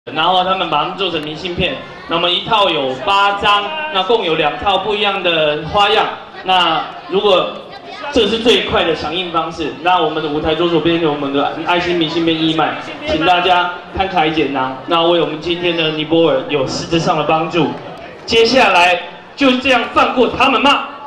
然后他们把它们做成明信片，那么一套有8张，那共有2套不一样的花样。那如果这是最快的响应方式，那我们的舞台左手边有我们的爱心明信片义卖，请大家慷慨解囊，那为我们今天的尼泊尔有实质上的帮助。接下来就这样放过他们吗？